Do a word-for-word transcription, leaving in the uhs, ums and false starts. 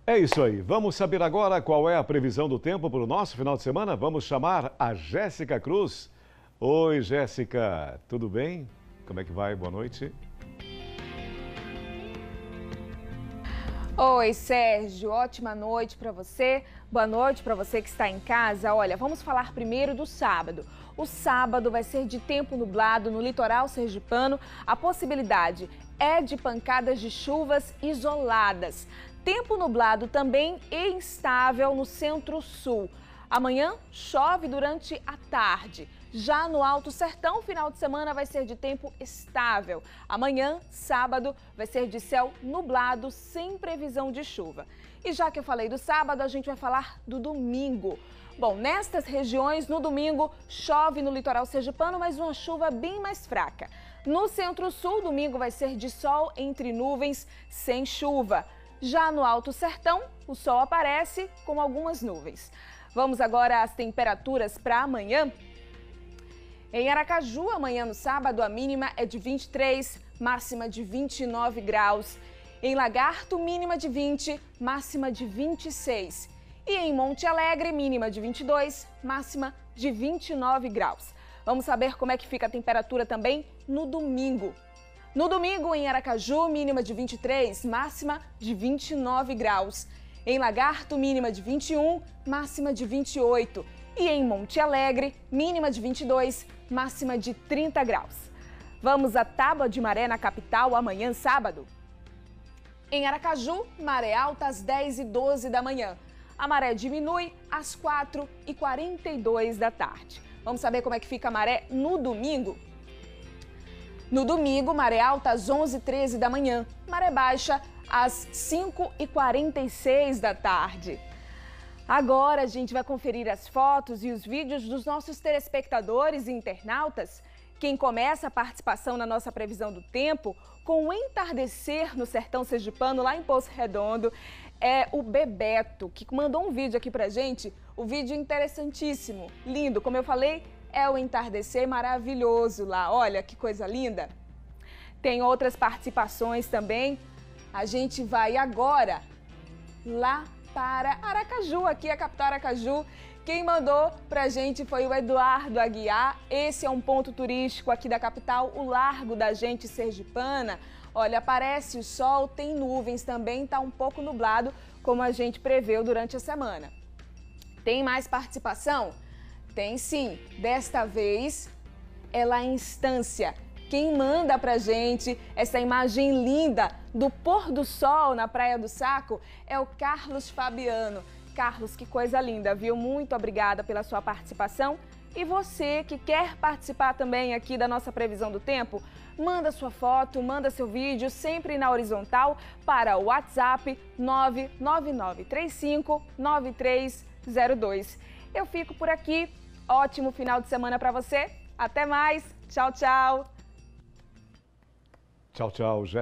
É isso aí. Vamos saber agora qual é a previsão do tempo para o nosso final de semana? Vamos chamar a Jéssica Cruz. Oi, Jéssica. Tudo bem? Como é que vai? Boa noite. Oi, Sérgio. Ótima noite para você. Boa noite para você que está em casa. Olha, vamos falar primeiro do sábado. O sábado vai ser de tempo nublado no litoral sergipano. A possibilidade é de pancadas de chuvas isoladas. Tempo nublado também e instável no centro-sul. Amanhã chove durante a tarde. Já no Alto Sertão, final de semana vai ser de tempo estável. Amanhã, sábado, vai ser de céu nublado, sem previsão de chuva. E já que eu falei do sábado, a gente vai falar do domingo. Bom, nestas regiões, no domingo, chove no litoral sergipano, mas uma chuva bem mais fraca. No centro-sul, domingo vai ser de sol entre nuvens, sem chuva. Já no Alto Sertão, o sol aparece com algumas nuvens. Vamos agora às temperaturas para amanhã. Em Aracaju, amanhã no sábado, a mínima é de vinte e três, máxima de vinte e nove graus. Em Lagarto, mínima de vinte, máxima de vinte e seis. E em Monte Alegre, mínima de vinte e dois, máxima de vinte e nove graus. Vamos saber como é que fica a temperatura também no domingo. No domingo, em Aracaju, mínima de vinte e três, máxima de vinte e nove graus. Em Lagarto, mínima de vinte e um, máxima de vinte e oito. E em Monte Alegre, mínima de vinte e dois, máxima de trinta graus. Vamos à tábua de maré na capital amanhã, sábado. Em Aracaju, maré alta às dez e doze da manhã. A maré diminui às quatro e quarenta e dois da tarde. Vamos saber como é que fica a maré no domingo? No domingo, maré alta às onze e treze da manhã, maré baixa às cinco e quarenta e seis da tarde. Agora a gente vai conferir as fotos e os vídeos dos nossos telespectadores e internautas. Quem começa a participação na nossa previsão do tempo com o entardecer no sertão sergipano, lá em Poço Redondo, é o Bebeto, que mandou um vídeo aqui pra gente, o vídeo interessantíssimo, lindo, como eu falei, é o entardecer maravilhoso lá, olha que coisa linda. Tem outras participações também. A gente vai agora lá para Aracaju, aqui a capital Aracaju. Quem mandou pra gente foi o Eduardo Aguiar. Esse é um ponto turístico aqui da capital, o Largo da Gente Sergipana. Olha, aparece o sol, tem nuvens também, tá um pouco nublado, como a gente preveu durante a semana. Tem mais participação? Tem sim, desta vez é lá em Estância. Quem manda pra gente essa imagem linda do pôr do sol na Praia do Saco é o Carlos Fabiano. Carlos, que coisa linda, viu? Muito obrigada pela sua participação. E você que quer participar também aqui da nossa previsão do tempo, manda sua foto, manda seu vídeo, sempre na horizontal, para o WhatsApp nove nove nove três cinco nove três zero dois. Eu fico por aqui. Ótimo final de semana para você. Até mais. Tchau, tchau. Tchau, tchau, Jéssica.